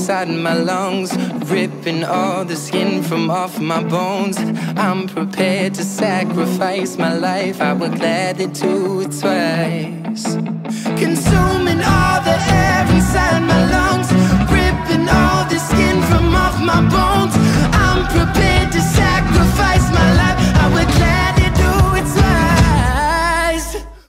inside my lungs, ripping all the skin from off my bones. I'm prepared to sacrifice my life, I would gladly do it twice. Consuming all